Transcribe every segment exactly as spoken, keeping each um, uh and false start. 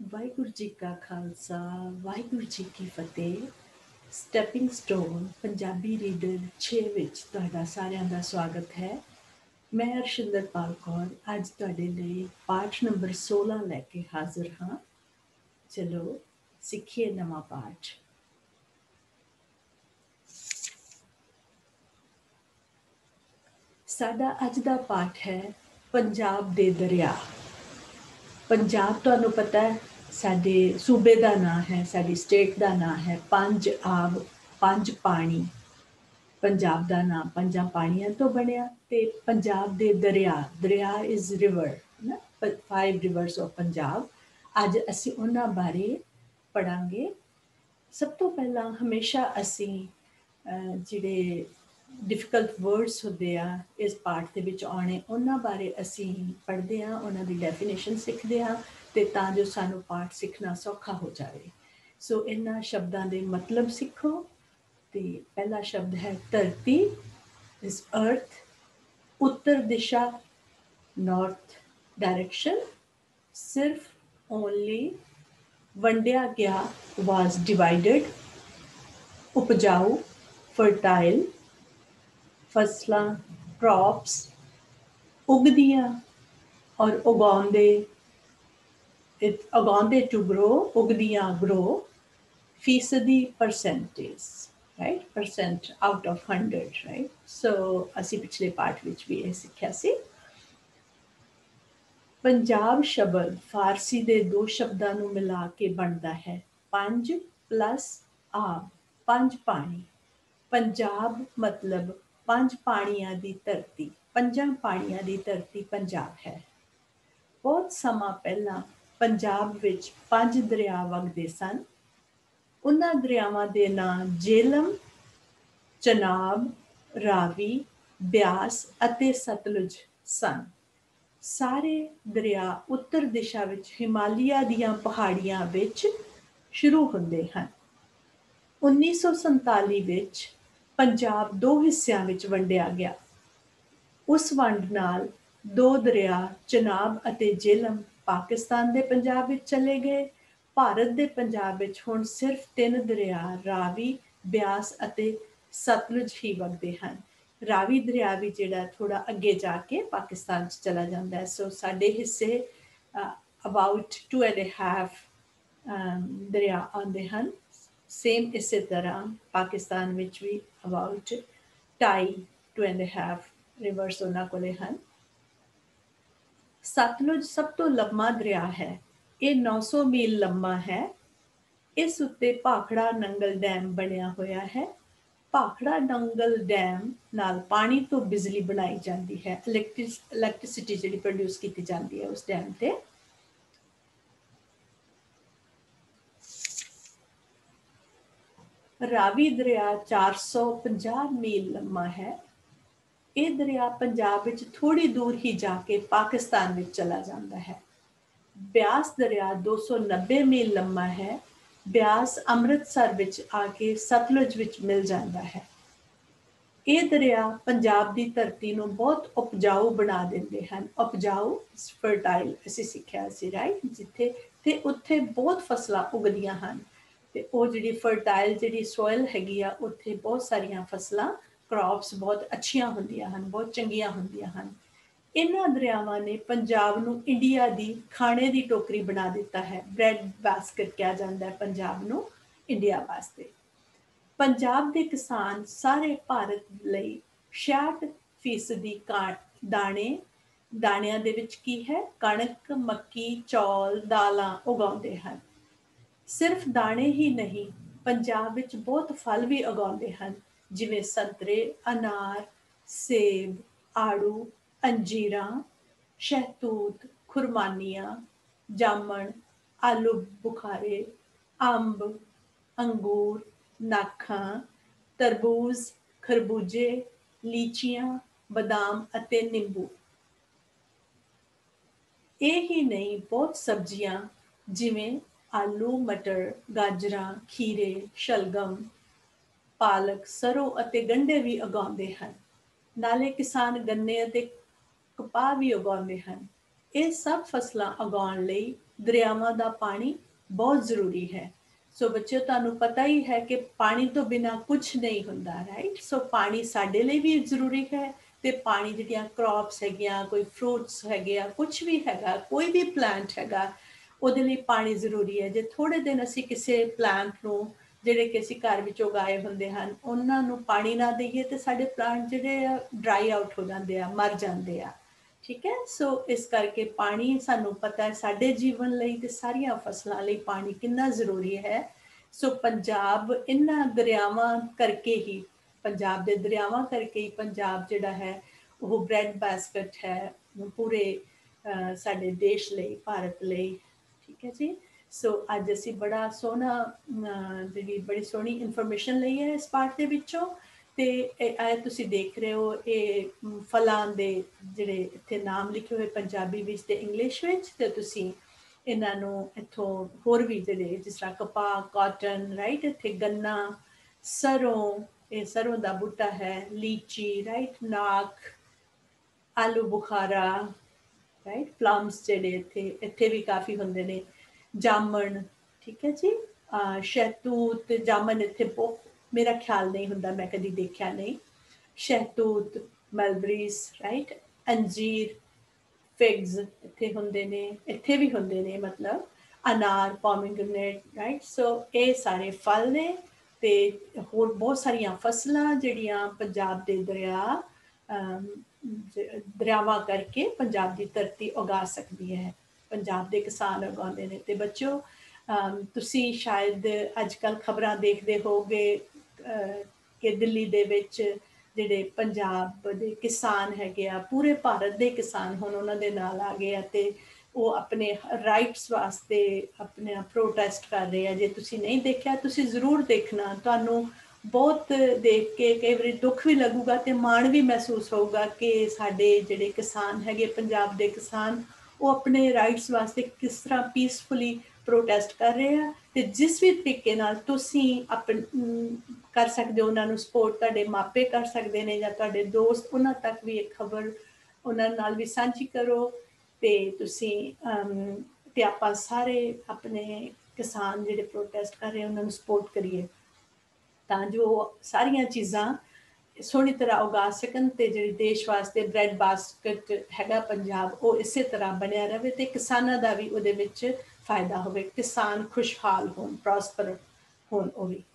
ਵਾਹਿਗੁਰੂ ਜੀ ਕਾ ਖਾਲਸਾ ਵਾਹਿਗੁਰੂ ਜੀ ਕੀ ਫਤਿਹ। Stepping stone Punjabi reader ਛੇ ਵਿੱਚ ਤੁਹਾਡਾ ਸਾਰਿਆਂ ਦਾ ਸਵਾਗਤ ਹੈ। ਮੈਂ ਅਰਸ਼ਿੰਦਰਪਾਲ ਕੌਰ ਅੱਜ ਤੁਹਾਡੇ ਲਈ ਪਾਠ ਨੰਬਰ ਸੋਲਾਂ ਲੈ ਕੇ ਹਾਜ਼ਰ ਹਾਂ। ਚਲੋ ਸਿੱਖੀਏ ਨਵਾਂ ਪਾਠ। ਸਾਡਾ ਅੱਜ ਦਾ ਪਾਠ ਹੈ ਪੰਜਾਬ ਦੇ ਦਰਿਆ। ਪੰਜਾਬ ਤੁਹਾਨੂੰ ਪਤਾ ਹੈ ਸਾਡੇ ਸੂਬੇ ਦਾ ਨਾਂ ਹੈ, ਸਾਡੀ ਸਟੇਟ ਦਾ ਨਾਂ ਹੈ ਪੰਜ ਆਬ ਪੰਜ ਪਾਣੀ। ਪੰਜਾਬ ਦਾ ਨਾਂ ਪੰਜਾਂ ਪਾਣੀਆਂ ਤੋਂ ਬਣਿਆ ਤੇ ਪੰਜਾਬ ਦੇ ਦਰਿਆ, ਦਰਿਆ ਇਜ਼ ਰਿਵਰ ਨਾ, ਫਾਈਵ ਰਿਵਰਸ ਆਫ ਪੰਜਾਬ। ਅੱਜ ਅਸੀਂ ਉਹਨਾਂ ਬਾਰੇ ਪੜਾਂਗੇ। ਸਭ ਤੋਂ ਪਹਿਲਾਂ ਹਮੇਸ਼ਾ ਅਸੀਂ ਜਿਹੜੇ ਡਿਫਿਕਲਟ ਵਰਡਸ ਹੁੰਦੇ ਆ ਇਸ ਪਾਠ ਦੇ ਵਿੱਚ ਆਉਣੇ, ਉਹਨਾਂ ਬਾਰੇ ਅਸੀਂ ਪੜ੍ਹਦੇ ਹਾਂ, ਉਹਨਾਂ ਦੀ ਡੈਫੀਨੇਸ਼ਨ ਸਿੱਖਦੇ ਹਾਂ ਤੇ ਤਾਂ ਜੋ ਸਾਨੂੰ ਪਾਠ ਸਿੱਖਣਾ ਸੌਖਾ ਹੋ ਜਾਵੇ। ਸੋ ਇਹਨਾਂ ਸ਼ਬਦਾਂ ਦੇ ਮਤਲਬ ਸਿੱਖੋ। ਤੇ ਪਹਿਲਾ ਸ਼ਬਦ ਹੈ ਧਰਤੀ, ਇਸ ਅਰਥ। ਉੱਤਰ ਦਿਸ਼ਾ, ਨਾਰਥ ਡਾਇਰੈਕਸ਼ਨ। ਸਿਰਫ, ਓਨਲੀ। ਵੰਡਿਆ ਗਿਆ, ਵਾਜ਼ ਡਿਵਾਈਡਡ। ਉਪਜਾਊ, ਫਰਟਾਈਲ। ਫਸਲਾਂ, ਕ੍ਰੌਪਸ। ਉਗਦੀਆਂ ਔਰ ਉਗਾਉਂਦੇ, ਉਗਾਉਂਦੇ ਟੂ ਗਰੋ, ਉਗਦੀਆਂ ਗਰੋ। ਫੀਸਦੀ, percentage, right, percent out of hundred, right. So ਅਸੀਂ ਪਿਛਲੇ ਪਾਠ ਵਿੱਚ ਵੀ ਇਹ ਸਿੱਖਿਆ ਸੀ। ਪੰਜਾਬ ਸ਼ਬਦ ਫਾਰਸੀ ਦੇ ਦੋ ਸ਼ਬਦਾਂ ਨੂੰ ਮਿਲਾ ਕੇ ਬਣਦਾ ਹੈ ਪੰਜ ਪਲੱਸ ਆਬ, ਪੰਜ ਪਾਣੀ। ਪੰਜਾਬ ਮਤਲਬ ਪੰਜ ਪਾਣੀਆਂ ਦੀ ਧਰਤੀ, ਪੰਜਾਂ ਪਾਣੀਆਂ ਦੀ ਧਰਤੀ ਪੰਜਾਬ ਹੈ। ਬਹੁਤ ਸਮਾਂ ਪਹਿਲਾਂ ਪੰਜਾਬ ਵਿੱਚ ਪੰਜ ਦਰਿਆ ਵਗਦੇ ਸਨ। ਉਹਨਾਂ ਦਰਿਆਵਾਂ ਦੇ ਨਾਂ ਜੇਹਲਮ, ਚਨਾਬ, ਰਾਵੀ, ਬਿਆਸ ਅਤੇ ਸਤਲੁਜ ਸਨ। ਸਾਰੇ ਦਰਿਆ ਉੱਤਰ ਦਿਸ਼ਾ ਵਿੱਚ ਹਿਮਾਲਿਆ ਦੀਆਂ ਪਹਾੜੀਆਂ ਵਿੱਚ ਸ਼ੁਰੂ ਹੁੰਦੇ ਹਨ। ਉੱਨੀ ਸੌ ਸੰਤਾਲੀ ਵਿੱਚ ਪੰਜਾਬ ਦੋ ਹਿੱਸਿਆਂ ਵਿੱਚ ਵੰਡਿਆ ਗਿਆ। ਉਸ ਵੰਡ ਨਾਲ ਦੋ ਦਰਿਆ ਚਨਾਬ ਅਤੇ ਜੇਹਲਮ ਪਾਕਿਸਤਾਨ ਦੇ ਪੰਜਾਬ ਵਿੱਚ ਚਲੇ ਗਏ। ਭਾਰਤ ਦੇ ਪੰਜਾਬ ਵਿੱਚ ਹੁਣ ਸਿਰਫ ਤਿੰਨ ਦਰਿਆ ਰਾਵੀ, ਬਿਆਸ ਅਤੇ ਸਤਲੁਜ ਹੀ ਵਗਦੇ ਹਨ। ਰਾਵੀ ਦਰਿਆ ਵੀ ਜਿਹੜਾ ਥੋੜਾ ਅੱਗੇ ਜਾ ਕੇ ਪਾਕਿਸਤਾਨ 'ਚ ਚਲਾ ਜਾਂਦਾ ਹੈ। ਸੋ ਸਾਡੇ ਹਿੱਸੇ ਅਬਾਊਟ ਟੂ ਐਂਡ ਹਾਫ ਦਰਿਆ ਆਉਂਦੇ ਹਨ। ਸੇਮ ਇਸੇ ਤਰ੍ਹਾਂ ਪਾਕਿਸਤਾਨ ਵਿੱਚ ਵੀ ਅਬਾਊਟ ਢਾਈ ਟੂ ਐਂਡ ਹਾਫ ਰਿਵਰਸ ਉਹਨਾਂ ਕੋਲੇ ਹਨ। ਸਤਲੁਜ ਸਭ ਤੋਂ ਲੰਮਾ ਦਰਿਆ ਹੈ। ਇਹ ਨੌ ਸੌ ਮੀਲ ਲੰਮਾ ਹੈ। ਇਸ ਉੱਤੇ ਭਾਖੜਾ ਨੰਗਲ ਡੈਮ ਬਣਿਆ ਹੋਇਆ ਹੈ। ਭਾਖੜਾ ਨੰਗਲ ਡੈਮ ਨਾਲ ਪਾਣੀ ਤੋਂ ਬਿਜਲੀ ਬਣਾਈ ਜਾਂਦੀ ਹੈ, ਇਲੈਕਟ੍ਰਿਸ ਇਲੈਕਟ੍ਰਿਸਿਟੀ ਜਿਹੜੀ ਪ੍ਰੋਡਿਊਸ ਕੀਤੀ ਜਾਂਦੀ ਹੈ ਉਸ ਡੈਮ ਤੇ। ਰਾਵੀ ਦਰਿਆ ਚਾਰ ਸੌ ਪੰਜਾਹ ਮੀਲ ਲੰਮਾ ਹੈ। ਇਹ ਦਰਿਆ ਪੰਜਾਬ ਵਿੱਚ ਥੋੜੀ ਦੂਰ ਹੀ ਜਾ ਕੇ ਪਾਕਿਸਤਾਨ ਵਿੱਚ ਚਲਾ ਜਾਂਦਾ ਹੈ। ਬਿਆਸ ਦਰਿਆ ਦੋ ਸੌ ਨੱਬੇ ਮੀਲ ਲੰਮਾ ਹੈ। ਬਿਆਸ ਅੰਮ੍ਰਿਤਸਰ ਵਿੱਚ ਆ ਕੇ ਸਤਲੁਜ ਵਿੱਚ ਮਿਲ ਜਾਂਦਾ ਹੈ। ਇਹ ਦਰਿਆ ਪੰਜਾਬ ਦੀ ਧਰਤੀ ਨੂੰ ਬਹੁਤ ਉਪਜਾਊ ਬਣਾ ਦਿੰਦੇ ਹਨ। ਉਪਜਾਊ, ਫਰਟਾਈਲ ਅਸੀਂ ਸਿੱਖਿਆ ਸੀ, ਰਾਈਟ, ਜਿੱਥੇ ਤੇ ਉੱਥੇ ਬਹੁਤ ਫਸਲਾਂ ਉਗਦੀਆਂ ਹਨ ਤੇ ਉਹ ਜਿਹੜੀ ਫਰਟਾਈਲ ਜਿਹੜੀ ਸੋਇਲ ਹੈਗੀ ਆ ਉੱਥੇ ਬਹੁਤ ਸਾਰੀਆਂ ਫਸਲਾਂ, ਕ੍ਰੌਪਸ ਬਹੁਤ ਅੱਛੀਆਂ ਹੁੰਦੀਆਂ ਹਨ, ਬਹੁਤ ਚੰਗੀਆਂ ਹੁੰਦੀਆਂ ਹਨ। ਇਹਨਾਂ ਦਰਿਆਵਾਂ ਨੇ ਪੰਜਾਬ ਨੂੰ ਇੰਡੀਆ ਦੀ ਖਾਣੇ ਦੀ ਟੋਕਰੀ ਬਣਾ ਦਿੱਤਾ ਹੈ। ਬ੍ਰੈਡ ਬਾਸਕਟ ਕਿਹਾ ਜਾਂਦਾ ਹੈ ਪੰਜਾਬ ਨੂੰ ਇੰਡੀਆ ਵਾਸਤੇ। ਪੰਜਾਬ ਦੇ ਕਿਸਾਨ ਸਾਰੇ ਭਾਰਤ ਲਈ ਛਿਆਹਠ ਫੀਸਦੀ ਦਾਣੇ, ਦਾਣਿਆਂ ਦੇ ਵਿੱਚ ਕੀ ਹੈ, ਕਣਕ, ਮੱਕੀ, ਚੌਲ, ਦਾਲਾਂ ਉਗਾਉਂਦੇ ਹਨ। ਸਿਰਫ ਦਾਣੇ ਹੀ ਨਹੀਂ, ਪੰਜਾਬ ਵਿੱਚ ਬਹੁਤ ਫਲ ਵੀ ਉਗਾਉਂਦੇ ਹਨ, ਜਿਵੇਂ ਸੰਤਰੇ, ਅਨਾਰ, ਸੇਬ, ਆੜੂ, ਅੰਜੀਰਾਂ, ਸ਼ਹਿਤੂਤ, ਖੁਰਮਾਨੀਆਂ, ਜਾਮਣ, ਆਲੂ ਬੁਖਾਰੇ, ਅੰਬ, ਅੰਗੂਰ, ਨਾਖਾਂ, ਤਰਬੂਜ਼, ਖਰਬੂਜੇ, ਲੀਚੀਆਂ, ਬਦਾਮ ਅਤੇ ਨਿੰਬੂ। ਇਹ ਹੀ ਨਹੀਂ, ਬਹੁਤ ਸਬਜ਼ੀਆਂ ਜਿਵੇਂ ਆਲੂ, ਮਟਰ, ਗਾਜਰਾਂ, ਖੀਰੇ, ਸ਼ਲਗਮ, ਪਾਲਕ, ਸਰੋਂ ਅਤੇ ਗੰਢੇ ਵੀ ਉਗਾਉਂਦੇ ਹਨ। ਨਾਲੇ ਕਿਸਾਨ ਗੰਨੇ ਅਤੇ ਕਪਾਹ ਵੀ ਉਗਾਉਂਦੇ ਹਨ। ਇਹ ਸਭ ਫਸਲਾਂ ਉਗਾਉਣ ਲਈ ਦਰਿਆਵਾਂ ਦਾ ਪਾਣੀ ਬਹੁਤ ਜ਼ਰੂਰੀ ਹੈ। ਸੋ ਬੱਚਿਓ, ਤੁਹਾਨੂੰ ਪਤਾ ਹੀ ਹੈ ਕਿ ਪਾਣੀ ਤੋਂ ਬਿਨਾਂ ਕੁਝ ਨਹੀਂ ਹੁੰਦਾ, ਰਾਈਟ। ਸੋ ਪਾਣੀ ਸਾਡੇ ਲਈ ਵੀ ਜ਼ਰੂਰੀ ਹੈ, ਤੇ ਪਾਣੀ ਜਿਹੜੀਆਂ ਕ੍ਰੌਪਸ ਹੈਗੀਆਂ, ਕੋਈ ਫਰੂਟਸ ਹੈਗੇ ਆ, ਕੁਝ ਵੀ ਹੈਗਾ, ਕੋਈ ਵੀ ਪਲਾਂਟ ਹੈਗਾ, ਉਹਦੇ ਲਈ ਪਾਣੀ ਜ਼ਰੂਰੀ ਹੈ। ਜੇ ਥੋੜ੍ਹੇ ਦਿਨ ਅਸੀਂ ਕਿਸੇ ਪਲਾਂਟ ਨੂੰ, ਜਿਹੜੇ ਕਿ ਅਸੀਂ ਘਰ ਵਿੱਚ ਉਗਾਏ ਹੁੰਦੇ ਹਨ, ਉਹਨਾਂ ਨੂੰ ਪਾਣੀ ਨਾ ਦੇਈਏ ਤੇ ਸਾਡੇ ਪਲਾਂਟ ਜਿਹੜੇ ਆ ਡਰਾਈ ਆਊਟ ਹੋ ਜਾਂਦੇ ਆ, ਮਰ ਜਾਂਦੇ ਆ, ਠੀਕ ਹੈ। ਸੋ ਇਸ ਕਰਕੇ ਪਾਣੀ ਸਾਨੂੰ ਪਤਾ ਹੈ ਸਾਡੇ ਜੀਵਨ ਲਈ ਤੇ ਸਾਰੀਆਂ ਫਸਲਾਂ ਲਈ ਪਾਣੀ ਕਿੰਨਾ ਜ਼ਰੂਰੀ ਹੈ। ਸੋ ਪੰਜਾਬ ਇਹਨਾਂ ਦਰਿਆਵਾਂ ਕਰਕੇ ਹੀ, ਪੰਜਾਬ ਦੇ ਦਰਿਆਵਾਂ ਕਰਕੇ ਹੀ ਪੰਜਾਬ ਜਿਹੜਾ ਹੈ ਉਹ ਬ੍ਰੈਡ ਬਾਸਕਟ ਹੈ ਪੂਰੇ ਸਾਡੇ ਦੇਸ਼ ਲਈ, ਭਾਰਤ ਲਈ, ਠੀਕ ਹੈ ਜੀ। ਸੋ ਅੱਜ ਅਸੀਂ ਬੜਾ ਸੋਹਣਾ ਜਿਹੜੀ ਬੜੀ ਸੋਹਣੀ ਇਨਫੋਰਮੇਸ਼ਨ ਲਈ ਹੈ ਇਸ ਪਾਠ ਦੇ ਵਿੱਚੋਂ। ਤੇ ਇਹ ਤੁਸੀਂ ਦੇਖ ਰਹੇ ਹੋ, ਇਹ ਫਲਾਂ ਦੇ ਜਿਹੜੇ ਇੱਥੇ ਨਾਮ ਲਿਖੇ ਹੋਏ ਪੰਜਾਬੀ ਵਿੱਚ ਤੇ ਇੰਗਲਿਸ਼ ਵਿੱਚ, ਤੇ ਤੁਸੀਂ ਇਹਨਾਂ ਨੂੰ ਇੱਥੋਂ ਹੋਰ ਵੀ ਜਿਹੜੇ ਜਿਸ ਤਰ੍ਹਾਂ ਕਪਾਹ, ਕਾਟਨ, ਰਾਈਟ, ਇੱਥੇ ਗੰਨਾ, ਸਰੋਂ, ਇਹ ਸਰੋਂ ਦਾ ਬੂਟਾ ਹੈ, ਲੀਚੀ, ਰਾਈਟ, ਨਾਕ, ਆਲੂ ਬੁਖਾਰਾ, ਰਾਈਟ, ਪਲਮਸ ਜਿਹੜੇ ਇੱਥੇ ਇੱਥੇ ਵੀ ਕਾਫੀ ਹੁੰਦੇ ਨੇ, ਜਾਮਣ, ਠੀਕ ਹੈ ਜੀ, ਸ਼ਹਿਤੂਤ, ਜਾਮਣ ਇੱਥੇ ਬਹੁਤ ਮੇਰਾ ਖਿਆਲ ਨਹੀਂ ਹੁੰਦਾ, ਮੈਂ ਕਦੀ ਦੇਖਿਆ ਨਹੀਂ, ਸ਼ਹਿਤੂਤ, ਮਲਬਰੀਜ਼, ਰਾਈਟ, ਅੰਜੀਰ, ਫਿਗਸ ਇੱਥੇ ਹੁੰਦੇ ਨੇ, ਇੱਥੇ ਵੀ ਹੁੰਦੇ ਨੇ, ਮਤਲਬ ਅਨਾਰ, ਪੋਮੀਗ੍ਰੇਨੇਟ, ਰਾਈਟ। ਸੋ ਇਹ ਸਾਰੇ ਫਲ ਨੇ, ਤੇ ਹੋਰ ਬਹੁਤ ਸਾਰੀਆਂ ਫਸਲਾਂ ਜਿਹੜੀਆਂ ਪੰਜਾਬ ਦੇ ਦਰਿਆ ਦਰਿਆਵਾਂ ਕਰਕੇ ਪੰਜਾਬ ਦੀ ਧਰਤੀ ਉਗਾ ਸਕਦੀ ਹੈ, ਪੰਜਾਬ ਦੇ ਕਿਸਾਨ ਉਗਾਉਂਦੇ ਨੇ। ਤੇ ਬੱਚਿਓ, ਤੁਸੀਂ ਸ਼ਾਇਦ ਅੱਜ ਕੱਲ੍ਹ ਖਬਰਾਂ ਦੇਖਦੇ ਹੋਗੇ ਕਿ ਦਿੱਲੀ ਦੇ ਵਿੱਚ ਜਿਹੜੇ ਪੰਜਾਬ ਦੇ ਕਿਸਾਨ ਹੈਗੇ ਆ, ਪੂਰੇ ਭਾਰਤ ਦੇ ਕਿਸਾਨ ਹੁਣ ਉਹਨਾਂ ਦੇ ਨਾਲ ਆ ਗਏ ਆ, ਤੇ ਉਹ ਆਪਣੇ ਰਾਈਟਸ ਵਾਸਤੇ ਆਪਣੇ ਪ੍ਰੋਟੈਸਟ ਕਰ ਰਹੇ ਆ। ਜੇ ਤੁਸੀਂ ਨਹੀਂ ਦੇਖਿਆ, ਤੁਸੀਂ ਜ਼ਰੂਰ ਦੇਖਣਾ, ਤੁਹਾਨੂੰ ਬਹੁਤ ਦੇਖ ਕੇ ਕਈ ਵਾਰੀ ਦੁੱਖ ਵੀ ਲੱਗੂਗਾ ਤੇ ਮਾਣ ਵੀ ਮਹਿਸੂਸ ਹੋਊਗਾ ਕਿ ਸਾਡੇ ਜਿਹੜੇ ਕਿਸਾਨ ਹੈਗੇ, ਪੰਜਾਬ ਦੇ ਕਿਸਾਨ, ਉਹ ਆਪਣੇ ਰਾਈਟਸ ਵਾਸਤੇ ਕਿਸ ਤਰ੍ਹਾਂ ਪੀਸਫੁਲੀ ਪ੍ਰੋਟੈਸਟ ਕਰ ਰਹੇ ਆ। ਤੇ ਜਿਸ ਵੀ ਤਰੀਕੇ ਨਾਲ ਤੁਸੀਂ ਆਪਣ ਕਰ ਸਕਦੇ ਹੋ ਉਹਨਾਂ ਨੂੰ ਸਪੋਰਟ, ਤੁਹਾਡੇ ਮਾਪੇ ਕਰ ਸਕਦੇ ਨੇ ਜਾਂ ਤੁਹਾਡੇ ਦੋਸਤ, ਉਹਨਾਂ ਤੱਕ ਵੀ ਇਹ ਖਬਰ ਉਹਨਾਂ ਨਾਲ ਵੀ ਸਾਂਝੀ ਕਰੋ। ਤੇ ਤੁਸੀਂ ਤੇ ਆਪਾਂ ਸਾਰੇ ਆਪਣੇ ਕਿਸਾਨ ਜਿਹੜੇ ਪ੍ਰੋਟੈਸਟ ਕਰ ਰਹੇ ਉਹਨਾਂ ਨੂੰ ਸਪੋਰਟ ਕਰੀਏ, ਤਾਂ ਜੋ ਸਾਰੀਆਂ ਚੀਜ਼ਾਂ ਸੋਹਣੀ ਤਰ੍ਹਾਂ ਉਗਾ ਸਕਣ, ਤੇ ਜਿਹੜੀ ਦੇਸ਼ ਵਾਸਤੇ ਬ੍ਰੈਡ ਬਾਸਕਟ ਹੈਗਾ ਪੰਜਾਬ, ਉਹ ਇਸੇ ਤਰ੍ਹਾਂ ਬਣਿਆ ਰਹੇ, ਤੇ ਕਿਸਾਨਾਂ ਦਾ ਵੀ ਉਹਦੇ ਵਿੱਚ ਫਾਇਦਾ ਹੋਵੇ, ਕਿਸਾਨ ਖੁਸ਼ਹਾਲ ਹੋਣ, ਪ੍ਰੋਸਪਰ ਹੋਣ ਉਹ ਵੀ।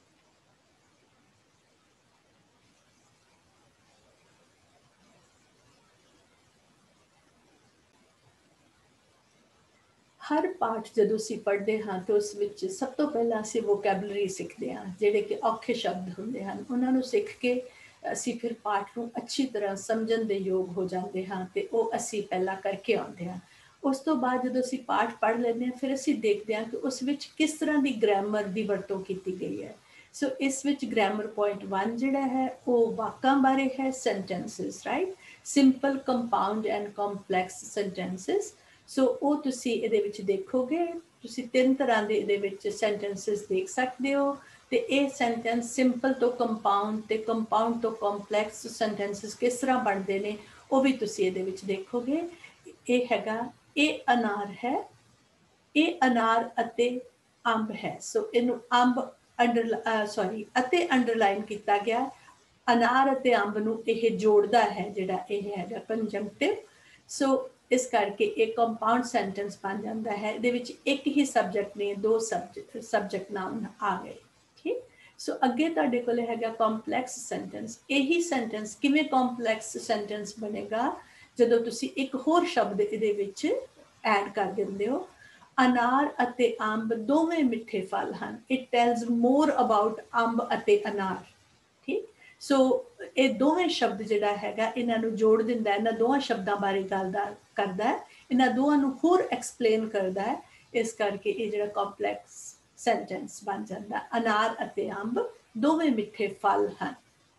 ਹਰ ਪਾਠ ਜਦੋਂ ਅਸੀਂ ਪੜ੍ਹਦੇ ਹਾਂ ਤਾਂ ਉਸ ਵਿੱਚ ਸਭ ਤੋਂ ਪਹਿਲਾਂ ਅਸੀਂ ਵੋਕੈਬਲਰੀ ਸਿੱਖਦੇ ਹਾਂ, ਜਿਹੜੇ ਕਿ ਔਖੇ ਸ਼ਬਦ ਹੁੰਦੇ ਹਨ, ਉਹਨਾਂ ਨੂੰ ਸਿੱਖ ਕੇ ਅਸੀਂ ਫਿਰ ਪਾਠ ਨੂੰ ਅੱਛੀ ਤਰ੍ਹਾਂ ਸਮਝਣ ਦੇ ਯੋਗ ਹੋ ਜਾਂਦੇ ਹਾਂ, ਤੇ ਉਹ ਅਸੀਂ ਪਹਿਲਾਂ ਕਰਕੇ ਆਉਂਦੇ ਹਾਂ। ਉਸ ਤੋਂ ਬਾਅਦ ਜਦੋਂ ਅਸੀਂ ਪਾਠ ਪੜ੍ਹ ਲੈਂਦੇ ਹਾਂ, ਫਿਰ ਅਸੀਂ ਦੇਖਦੇ ਹਾਂ ਕਿ ਉਸ ਵਿੱਚ ਕਿਸ ਤਰ੍ਹਾਂ ਦੀ ਗ੍ਰਾਮਰ ਦੀ ਵਰਤੋਂ ਕੀਤੀ ਗਈ ਹੈ। ਸੋ ਇਸ ਵਿੱਚ ਗ੍ਰਾਮਰ ਪੁਆਇੰਟ ਵਨ ਜਿਹੜਾ ਹੈ ਉਹ ਵਾਕਾਂ ਬਾਰੇ ਹੈ, sentences, right, simple, compound and complex sentences. So ਉਹ ਤੁਸੀਂ ਇਹਦੇ ਵਿੱਚ ਦੇਖੋਗੇ, ਤੁਸੀਂ ਤਿੰਨ ਤਰ੍ਹਾਂ ਦੇ ਇਹਦੇ ਵਿੱਚ ਸੈਂਟੈਂਸਿਸ ਦੇਖ ਸਕਦੇ ਹੋ, ਤੇ ਇਹ ਸੈਂਟੈਂਸ ਸਿੰਪਲ ਤੋਂ ਕੰਪਾਊਂਡ ਤੇ ਕੰਪਾਊਂਡ ਤੋਂ ਕੰਪਲੈਕਸ ਸੈਂਟੈਂਸਿਸ ਕਿਸ ਤਰ੍ਹਾਂ ਬਣਦੇ ਨੇ ਉਹ ਵੀ ਤੁਸੀਂ ਇਹਦੇ ਵਿੱਚ ਦੇਖੋਗੇ। ਇਹ ਹੈਗਾ, ਇਹ ਅਨਾਰ ਹੈ, ਇਹ ਅਨਾਰ ਅਤੇ ਅੰਬ ਹੈ। ਸੋ ਇਹਨੂੰ ਅੰਬ ਅੰਡਰ ਸੌਰੀ ਅਤੇ ਅੰਡਰਲਾਈਨ ਕੀਤਾ ਗਿਆ, ਅਨਾਰ ਅਤੇ ਅੰਬ ਨੂੰ ਇਹ ਜੋੜਦਾ ਹੈ, ਜਿਹੜਾ ਇਹ ਹੈਗਾ ਕੰਜੰਕਟਿਵ। ਸੋ ਇਸ ਕਰਕੇ ਇਹ ਕੰਪਾਊਂਡ ਸੈਂਟੈਂਸ ਬਣ ਜਾਂਦਾ ਹੈ। ਇਹਦੇ ਵਿੱਚ ਇੱਕ ਹੀ ਸਬਜੈਕਟ ਨੇ, ਦੋ ਸਬਜੈਕਟ ਸਬਜੈਕਟ ਨਾਮ ਆ ਗਏ, ਠੀਕ। ਸੋ ਅੱਗੇ ਤੁਹਾਡੇ ਕੋਲ ਹੈਗਾ ਕੰਪਲੈਕਸ ਸੈਂਟੈਂਸ। ਇਹੀ ਸੈਂਟੈਂਸ ਕਿਵੇਂ ਕੰਪਲੈਕਸ ਸੈਂਟੈਂਸ ਬਣੇਗਾ, ਜਦੋਂ ਤੁਸੀਂ ਇੱਕ ਹੋਰ ਸ਼ਬਦ ਇਹਦੇ ਵਿੱਚ ਐਡ ਕਰ ਦਿੰਦੇ ਹੋ, ਅਨਾਰ ਅਤੇ ਅੰਬ ਦੋਵੇਂ ਮਿੱਠੇ ਫਲ ਹਨ। ਇਟ ਟੈਲਸ ਮੋਰ ਅਬਾਊਟ ਅੰਬ ਅਤੇ ਅਨਾਰ, ਠੀਕ। ਸੋ ਇਹ ਦੋਵੇਂ ਸ਼ਬਦ ਜਿਹੜਾ ਹੈਗਾ ਇਹਨਾਂ ਨੂੰ ਜੋੜ ਦਿੰਦਾ, ਇਹਨਾਂ ਦੋਵਾਂ ਸ਼ਬਦਾਂ ਬਾਰੇ ਗੱਲ ਕਰਦਾ ਹੈ, ਇਹਨਾਂ ਦੋਵਾਂ ਨੂੰ ਹੋਰ ਐਕਸਪਲੇਨ ਕਰਦਾ ਹੈ। ਇਸ ਕਰਕੇ ਇਹ ਜਿਹੜਾ ਕੰਪਲੈਕਸ ਸੈਂਟੈਂਸ ਬਣ ਜਾਂਦਾ, ਅਨਾਰ ਅਤੇ ਅੰਬ ਦੋਵੇਂ ਮਿੱਠੇ ਫਲ ਹਨ।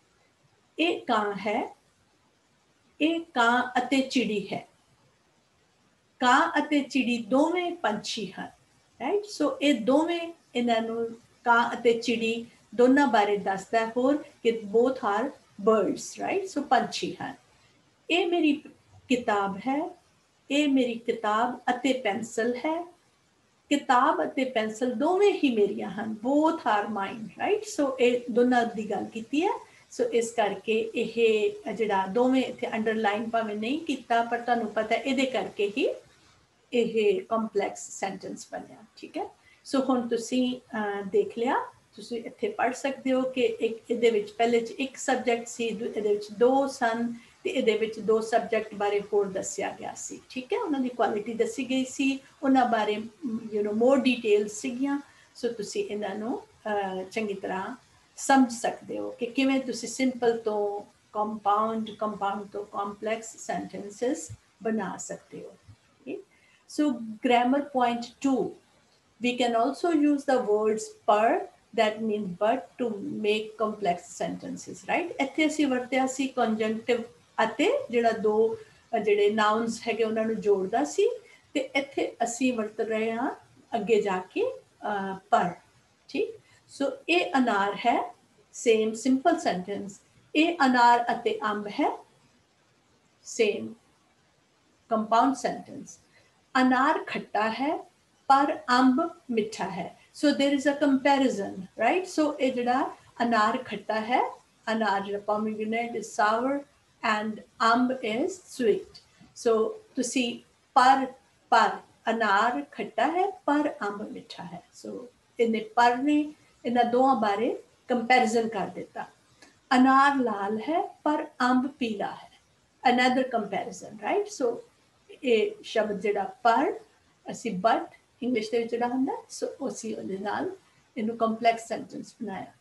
ਇਹ ਕਾਂ ਹੈ, ਇਹ ਕਾਂ ਅਤੇ ਚਿੜੀ ਹੈ। ਕਾਂ ਅਤੇ ਚਿੜੀ ਦੋਵੇਂ ਪੰਛੀ ਹਨ, ਰਾਈਟ। ਸੋ ਇਹ ਦੋਵੇਂ, ਇਹਨਾਂ ਨੂੰ ਕਾਂ ਅਤੇ ਚਿੜੀ ਦੋਨਾਂ ਬਾਰੇ ਦੱਸਦਾ ਹੋਰ ਕਿ both are birds, right. So ਪੰਛੀ ਹਨ। ਇਹ ਮੇਰੀ ਕਿਤਾਬ ਹੈ, ये मेरी किताब अते पेंसिल है। किताब अते पेंसिल दोवें ही मेरियां हन, both are mine, right. So ये दोनों दी गल कीती है। सो इस करके यह जिहड़ा दोवें इत्थे अंडरलाइन भावें नहीं कीता, पर तुहानूं पता है इहदे करके ही यह कॉम्पलैक्स सेंटेंस बनिया, ठीक है। सो हुण तुसीं देख लिया, तुसीं इत्थे पढ़ सकते हो कि एक इहदे विच पहले च एक सबजैक्ट सी, इहदे विच दो सन, ते इहदे विच दो सबजैक्ट बारे होर दस्सिया गया सी, ठीक है। उन्हां दी क्वालिटी दस्सी गई सी, उन्हां बारे यू नो मोर डिटेल्स सीगियां। सो तुसीं इन्हां नूं चंगी तरह समझ सकते हो कि किवें तुसीं सिंपल तो कंपाउंड, कंपाउंड तो कॉम्पलैक्स सेंटेंसेस बना सकते हो। So grammar point two, we can also use the words per, that means but, to make complex sentences, right। ਇੱਥੇ ਅਸੀਂ ਵਰਤਿਆ ਸੀ conjunctive ਅਤੇ ਜਿਹੜਾ ਦੋ ਜਿਹੜੇ nouns ਹੈਗੇ ਉਹਨਾਂ ਨੂੰ ਜੋੜਦਾ ਸੀ, ਤੇ ਇੱਥੇ ਅਸੀਂ ਵਰਤ ਰਹੇ ਹਾਂ ਅੱਗੇ ਜਾ ਕੇ ਪਰ, ਠੀਕ। ਸੋ ਇਹ ਅਨਾਰ ਹੈ, same simple sentence। ਇਹ ਅਨਾਰ ਅਤੇ ਅੰਬ ਹੈ, same compound sentence। अनार खट्टा है पर अंब मिठा है। So there is a comparison, right. So ये जिहड़ा अनार खट्टा है, अनार जिहड़ा पोमीग्रेनेट इज सावर एंड अंब इज स्वीट। सो तुसी पर पर अनार खट्टा है पर अंब मिठा है। सो इन्हें पर ने इन्हां दोवां बारे कंपैरिजन कर दिता। अनार लाल है पर अंब पीला है, अनदर कंपैरिजन, राइट। सो ਇਹ ਸ਼ਬਦ ਜਿਹੜਾ ਪਰ ਅਸੀਂ ਬਟ ਇੰਗਲਿਸ਼ ਦੇ ਵਿੱਚ ਜਿਹੜਾ ਹੁੰਦਾ, ਸੋ ਅਸੀਂ ਉਹਦੇ ਨਾਲ ਇਹਨੂੰ ਕੰਪਲੈਕਸ ਸੈਂਟੈਂਸ ਬਣਾਇਆ।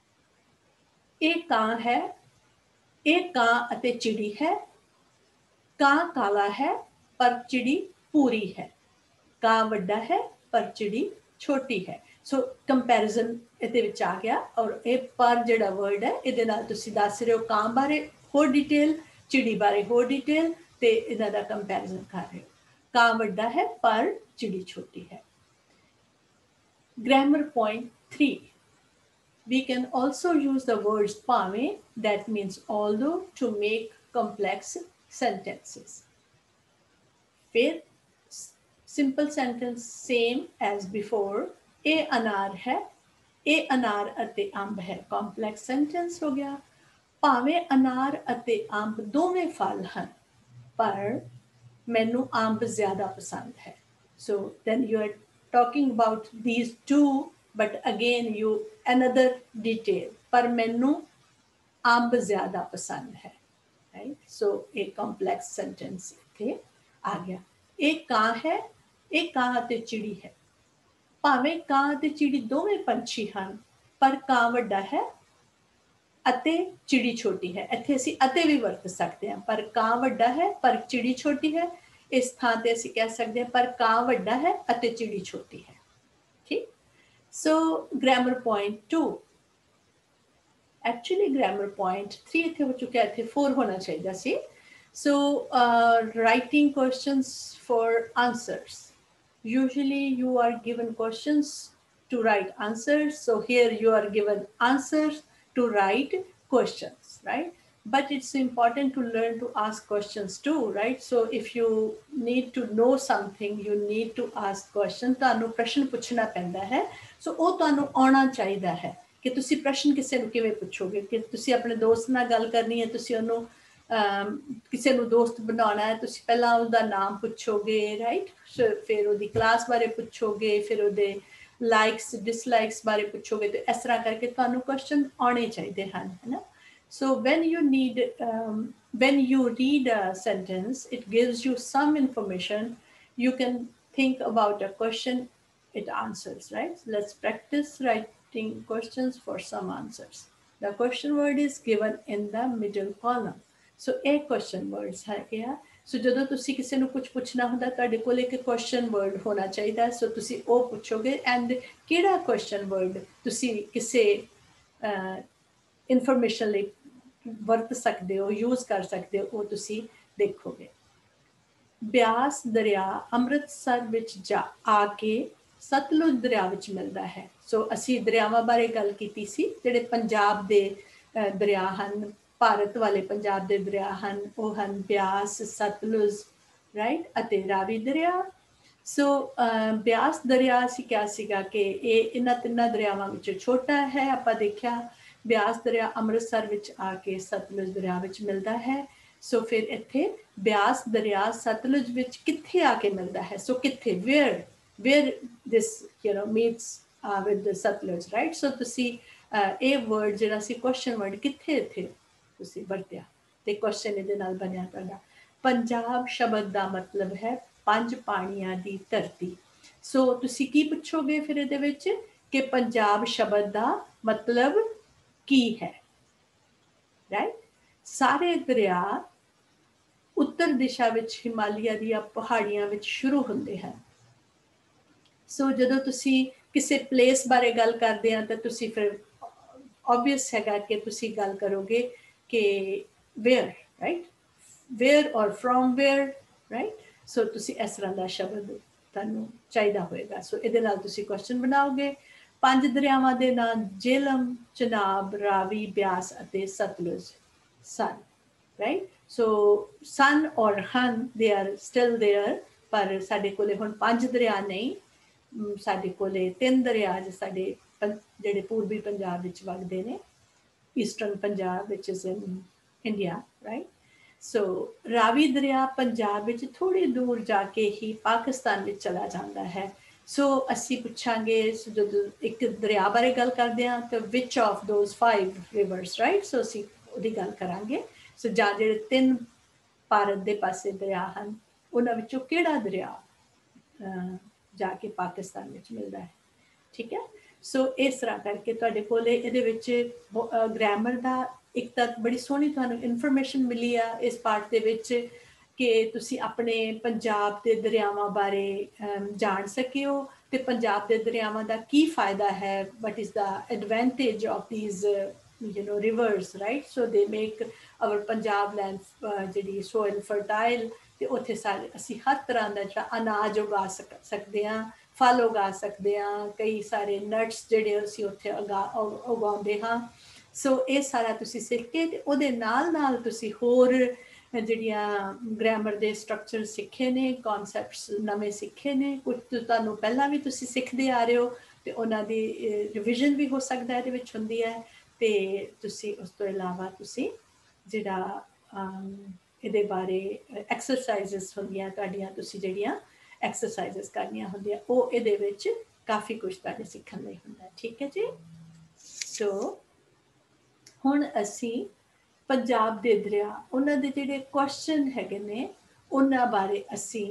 ਇਹ ਕਾਂ ਹੈ, ਇਹ ਕਾਂ ਅਤੇ ਚਿੜੀ ਹੈ। ਕਾਂ ਕਾਲਾ ਹੈ ਪਰ ਚਿੜੀ ਭੂਰੀ ਹੈ। ਕਾਂ ਵੱਡਾ ਹੈ ਪਰ ਚਿੜੀ ਛੋਟੀ ਹੈ। ਸੋ ਕੰਪੈਰੀਜ਼ਨ ਇਹਦੇ ਵਿੱਚ ਆ ਗਿਆ, ਔਰ ਇਹ ਪਰ ਜਿਹੜਾ ਵਰਡ ਹੈ ਇਹਦੇ ਨਾਲ ਤੁਸੀਂ ਦੱਸ ਰਹੇ ਹੋ ਕਾਂ ਬਾਰੇ ਹੋਰ ਡਿਟੇਲ, ਚਿੜੀ ਬਾਰੇ ਹੋਰ ਡਿਟੇਲ, ਤੇ ਇਹਨਾਂ ਦਾ ਕੰਪੈਰੀਜ਼ਨ ਕਰ ਰਹੇ ਹੋ। ਕਾਂ ਵੱਡਾ ਹੈ ਪਰ ਚਿੜੀ ਛੋਟੀ ਹੈ। Grammar point three, we can also use the words ਭਾਵੇਂ, that means although, to make complex sentences। फिर simple sentence same as before। ਇਹ ਅਨਾਰ ਹੈ, ਇਹ ਅਨਾਰ ਅਤੇ ਅੰਬ ਹੈ, complex sentence ਹੋ ਗਿਆ। ਭਾਵੇਂ ਅਨਾਰ ਅਤੇ ਅੰਬ ਦੋਵੇਂ ਫਲ ਹਨ, पर मैनू अंब ज़्यादा पसंद है। So then you are talking about these two, but again you another detail, पर मैनू अंब ज़्यादा पसंद है, right। So एक complex sentence इत्थे आ गया। एक कां है, एक कां ते चिड़ी है। भावें कां ते चिड़ी दोवें पंछी हन, पर कां वड्डा है ਅਤੇ ਚਿੜੀ ਛੋਟੀ ਹੈ। ਇੱਥੇ ਅਸੀਂ ਅਤੇ ਵੀ ਵਰਤ ਸਕਦੇ ਹਾਂ, ਪਰ ਕਾਂ ਵੱਡਾ ਹੈ ਪਰ ਚਿੜੀ ਛੋਟੀ ਹੈ। ਇਸ ਥਾਂ ਤੇ ਅਸੀਂ ਕਹਿ ਸਕਦੇ ਹਾਂ ਪਰ ਕਾਂ ਵੱਡਾ ਹੈ ਅਤੇ ਚਿੜੀ ਛੋਟੀ ਹੈ, ਠੀਕ। So grammar point two, actually grammar point three ਇੱਥੇ ਹੋ ਚੁੱਕਿਆ, ਇੱਥੇ ਫੋਰ ਹੋਣਾ ਚਾਹੀਦਾ ਸੀ। So writing questions for answers, usually you are given questions to write answers, so here you are given answers to write questions, right? But it's important to learn to ask questions too, right? So if you need to know something, you need to ask questions। ਤੁਹਾਨੂੰ ਪ੍ਰਸ਼ਨ ਪੁੱਛਣਾ ਪੈਂਦਾ ਹੈ, ਸੋ ਉਹ ਤੁਹਾਨੂੰ ਆਉਣਾ ਚਾਹੀਦਾ ਹੈ ਕਿ ਤੁਸੀਂ ਪ੍ਰਸ਼ਨ ਕਿਸੇ ਨੂੰ ਕਿਵੇਂ ਪੁੱਛੋਗੇ। ਕਿ ਤੁਸੀਂ ਆਪਣੇ ਦੋਸਤ ਨਾਲ ਗੱਲ ਕਰਨੀ ਹੈ, ਤੁਸੀਂ ਉਹਨੂੰ ਕਿਸੇ ਨੂੰ ਦੋਸਤ ਬਣਾਉਣਾ ਹੈ, ਤੁਸੀਂ ਪਹਿਲਾਂ ਉਹਦਾ ਨਾਮ ਪੁੱਛੋਗੇ, ਰਾਈਟ। ਫਿਰ ਉਹਦੀ ਕਲਾਸ ਬਾਰੇ ਪੁੱਛੋਗੇ, ਫਿਰ ਉਹਦੇ ਲਾਈਕਸ ਡਿਸਲਾਈਕਸ ਬਾਰੇ ਪੁੱਛੋਗੇ, ਤੇ ਇਸ ਤਰ੍ਹਾਂ ਕਰਕੇ ਤੁਹਾਨੂੰ ਕੁਐਸਚਨ ਆਉਣੇ ਚਾਹੀਦੇ ਹਨ, ਹੈ ਨਾ। So when you need when you read a sentence, it gives you some information, you can think about a question, it answers, right? Let's practice writing questions for some answers। The question word is given in the middle column। So a question words ਹੈਗੇ ਆ। ਸੋ ਜਦੋਂ ਤੁਸੀਂ ਕਿਸੇ ਨੂੰ ਕੁਝ ਪੁੱਛਣਾ ਹੁੰਦਾ, ਤੁਹਾਡੇ ਕੋਲ ਇੱਕ ਕੁਐਸਚਨ ਵਰਡ ਹੋਣਾ ਚਾਹੀਦਾ। ਸੋ ਤੁਸੀਂ ਉਹ ਪੁੱਛੋਗੇ, ਐਂਡ ਕਿਹੜਾ ਕੁਐਸਚਨ ਵਰਡ ਤੁਸੀਂ ਕਿਸੇ ਇਨਫੋਰਮੇਸ਼ਨ ਲਈ ਵਰਤ ਸਕਦੇ ਹੋ, ਯੂਜ਼ ਕਰ ਸਕਦੇ ਹੋ, ਉਹ ਤੁਸੀਂ ਦੇਖੋਗੇ। ਬਿਆਸ ਦਰਿਆ ਅੰਮ੍ਰਿਤਸਰ ਵਿੱਚ ਜਾ ਆ ਕੇ ਸਤਲੁਜ ਦਰਿਆ ਵਿੱਚ ਮਿਲਦਾ ਹੈ। ਸੋ ਅਸੀਂ ਦਰਿਆਵਾਂ ਬਾਰੇ ਗੱਲ ਕੀਤੀ ਸੀ, ਜਿਹੜੇ ਪੰਜਾਬ ਦੇ ਦਰਿਆ ਹਨ, ਭਾਰਤ ਵਾਲੇ ਪੰਜਾਬ ਦੇ ਦਰਿਆ ਹਨ, ਉਹ ਹਨ ਬਿਆਸ, ਸਤਲੁਜ, ਰਾਈਟ, ਅਤੇ ਰਾਵੀ ਦਰਿਆ। ਸੋ ਬਿਆਸ ਦਰਿਆ ਅਸੀਂ ਕਿਹਾ ਸੀਗਾ ਕਿ ਇਹ ਇਹਨਾਂ ਤਿੰਨਾਂ ਦਰਿਆਵਾਂ ਵਿੱਚੋਂ ਛੋਟਾ ਹੈ। ਆਪਾਂ ਦੇਖਿਆ ਬਿਆਸ ਦਰਿਆ ਅੰਮ੍ਰਿਤਸਰ ਵਿੱਚ ਆ ਕੇ ਸਤਲੁਜ ਦਰਿਆ ਵਿੱਚ ਮਿਲਦਾ ਹੈ। ਸੋ ਫਿਰ ਇੱਥੇ ਬਿਆਸ ਦਰਿਆ ਸਤਲੁਜ ਵਿੱਚ ਕਿੱਥੇ ਆ ਕੇ ਮਿਲਦਾ ਹੈ? ਸੋ ਕਿੱਥੇ, where where this you know meets with the Sutlej, right. So ਤੁਸੀਂ ਇਹ ਵਰਡ ਜਿਹੜਾ ਸੀ ਕੁਐਸਚਨ ਵਰਡ ਕਿੱਥੇ ਇੱਥੇ ਤੁਸੀਂ ਵਰਤਿਆ, ਤੇ ਕੁਐਸਚਨ ਇਹਦੇ ਨਾਲ ਬਣਿਆ ਤੁਹਾਡਾ। ਪੰਜਾਬ ਸ਼ਬਦ ਦਾ ਮਤਲਬ ਹੈ ਪੰਜ ਪਾਣੀਆਂ ਦੀ ਧਰਤੀ। ਸੋ ਤੁਸੀਂ ਕੀ ਪੁੱਛੋਗੇ ਫਿਰ ਇਹਦੇ ਵਿੱਚ ਕਿ ਪੰਜਾਬ ਸ਼ਬਦ ਦਾ ਮਤਲਬ ਕੀ ਹੈ, ਰਾਈਟ। ਸਾਰੇ ਦਰਿਆ ਉੱਤਰ ਦਿਸ਼ਾ ਵਿੱਚ ਹਿਮਾਲਿਆ ਦੀਆਂ ਪਹਾੜੀਆਂ ਵਿੱਚ ਸ਼ੁਰੂ ਹੁੰਦੇ ਹਨ। ਸੋ ਜਦੋਂ ਤੁਸੀਂ ਕਿਸੇ ਪਲੇਸ ਬਾਰੇ ਗੱਲ ਕਰਦੇ ਆ ਤਾਂ ਤੁਸੀਂ ਫਿਰ obvious ਹੈਗਾ ਕਿ ਤੁਸੀਂ ਗੱਲ ਕਰੋਗੇ ਕਿ where, right, where or from where, right। ਸੋ ਤੁਸੀਂ ਇਸ ਤਰ੍ਹਾਂ ਦਾ ਸ਼ਬਦ ਤੁਹਾਨੂੰ ਚਾਹੀਦਾ ਹੋਏਗਾ। ਸੋ ਇਹਦੇ ਨਾਲ ਤੁਸੀਂ ਕੁਐਸਚਨ ਬਣਾਓਗੇ। ਪੰਜ ਦਰਿਆਵਾਂ ਦੇ ਨਾਂ ਜੇਹਲਮ, ਚਨਾਬ, ਰਾਵੀ, ਬਿਆਸ ਅਤੇ ਸਤਲੁਜ ਸਨ, ਰਾਈਟ। ਸੋ ਸਨ ਔਰ ਹਨ ਦੇ ਆਰ ਸਟਿਲ ਦੇਅਰ, ਪਰ ਸਾਡੇ ਕੋਲੇ ਹੁਣ ਪੰਜ ਦਰਿਆ ਨਹੀਂ, ਸਾਡੇ ਕੋਲੇ ਤਿੰਨ ਦਰਿਆ ਜੇ ਸਾਡੇ ਜਿਹੜੇ ਪੂਰਬੀ ਪੰਜਾਬ ਵਿੱਚ ਵਗਦੇ ਨੇ, ਈਸਟਰਨ ਪੰਜਾਬ ਵਿਚ is in India, right. So Ravi ਦਰਿਆ ਪੰਜਾਬ ਵਿੱਚ ਥੋੜੀ ਦੂਰ ਜਾ ਕੇ ਹੀ ਪਾਕਿਸਤਾਨ ਵਿੱਚ ਚਲਾ ਜਾਂਦਾ ਹੈ। ਸੋ ਅਸੀਂ ਪੁੱਛਾਂਗੇ ਜਦੋਂ ਇੱਕ ਦਰਿਆ ਬਾਰੇ ਗੱਲ ਕਰਦੇ ਹਾਂ ਤਾਂ which of those five rivers, right. So ਅਸੀਂ ਉਹਦੀ ਗੱਲ ਕਰਾਂਗੇ। ਸੋ ਜਾਂ ਜਿਹੜੇ ਤਿੰਨ ਭਾਰਤ ਦੇ ਪਾਸੇ ਦਰਿਆ ਹਨ ਉਹਨਾਂ ਵਿੱਚੋਂ ਕਿਹੜਾ ਦਰਿਆ ਜਾ ਕੇ ਪਾਕਿਸਤਾਨ ਵਿੱਚ ਮਿਲਦਾ ਹੈ, ਠੀਕ ਹੈ। ਸੋ ਇਸ ਤਰ੍ਹਾਂ ਕਰਕੇ ਤੁਹਾਡੇ ਕੋਲੇ ਇਹਦੇ ਵਿੱਚ ਗ੍ਰਾਮਰ ਦਾ ਇੱਕ ਤਾਂ ਬੜੀ ਸੋਹਣੀ ਤੁਹਾਨੂੰ ਇਨਫੋਰਮੇਸ਼ਨ ਮਿਲੀ ਆ ਇਸ ਪਾਰਟ ਦੇ ਵਿੱਚ ਕਿ ਤੁਸੀਂ ਆਪਣੇ ਪੰਜਾਬ ਦੇ ਦਰਿਆਵਾਂ ਬਾਰੇ ਜਾਣ ਸਕਿਓ ਤੇ ਪੰਜਾਬ ਦੇ ਦਰਿਆਵਾਂ ਦਾ ਕੀ ਫਾਇਦਾ ਹੈ, what is the advantage of these you know rivers, right. So they make our Punjab land ਜਿਹੜੀ ਸੋਇਲ ਫਰਟਾਈਲ, ਤੇ ਉੱਥੇ ਸਾਰੇ ਅਸੀਂ ਹਰ ਤਰ੍ਹਾਂ ਦਾ ਜਿਹੜਾ ਅਨਾਜ ਉਗਾ ਸਕ ਸਕਦੇ ਹਾਂ, ਫਲ ਉਗਾ ਸਕਦੇ ਹਾਂ, ਕਈ ਸਾਰੇ ਨਟਸ ਜਿਹੜੇ ਅਸੀਂ ਉੱਥੇ ਉਗਾ ਉਗਾਉਂਦੇ ਹਾਂ। ਸੋ ਇਹ ਸਾਰਾ ਤੁਸੀਂ ਸਿੱਖ ਕੇ ਤੇ ਉਹਦੇ ਨਾਲ ਨਾਲ ਤੁਸੀਂ ਹੋਰ ਜਿਹੜੀਆਂ ਗ੍ਰਾਮਰ ਦੇ ਸਟਰਕਚਰ ਸਿੱਖੇ ਨੇ, ਕਨਸੈਪਟਸ ਨਵੇਂ ਸਿੱਖੇ ਨੇ, ਕੁਝ ਤੁਹਾਨੂੰ ਪਹਿਲਾਂ ਵੀ ਤੁਸੀਂ ਸਿੱਖਦੇ ਆ ਰਹੇ ਹੋ ਤੇ ਉਹਨਾਂ ਦੀ ਰਿਵੀਜ਼ਨ ਵੀ ਹੋ ਸਕਦਾ ਇਹਦੇ ਵਿੱਚ ਹੁੰਦੀ ਹੈ। ਤੇ ਤੁਸੀਂ ਉਸ ਤੋਂ ਇਲਾਵਾ ਤੁਸੀਂ ਜਿਹੜਾ ਇਹਦੇ ਬਾਰੇ ਐਕਸਰਸਾਈਜ਼ਸ ਹੁੰਦੀਆਂ ਤੁਹਾਡੀਆਂ, ਤੁਸੀਂ ਜਿਹੜੀਆਂ ਐਕਸਰਸਾਈਜ਼ਸ ਕਰਨੀਆਂ ਹੁੰਦੀਆਂ ਉਹ ਇਹਦੇ ਵਿੱਚ ਕਾਫੀ ਕੁਝ ਤੁਹਾਡੇ ਸਿੱਖਣ ਲਈ ਹੁੰਦਾ, ਠੀਕ ਹੈ ਜੀ। ਸੋ ਹੁਣ ਅਸੀਂ ਪੰਜਾਬ ਦੇ ਦਰਿਆ ਉਹਨਾਂ ਦੇ ਜਿਹੜੇ ਕੁਐਸਚਨ ਹੈਗੇ ਨੇ ਉਹਨਾਂ ਬਾਰੇ ਅਸੀਂ